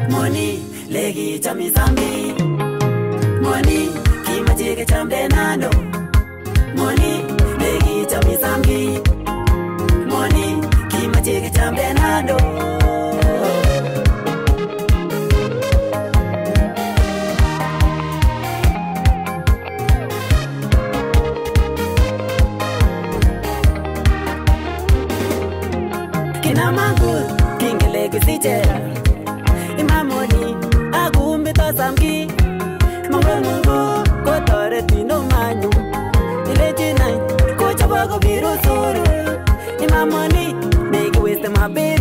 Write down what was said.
Money legi chami zambi. Money kima cheke chambe nano. Money legi chami zambi. Money kima cheke chambe nano. Kina mangul kingele kusichera. Imamoni agumbi to samki. Mungu kotore tino manyu. Ilejina ko chabo ko virusuru. Imamoni make waste my baby.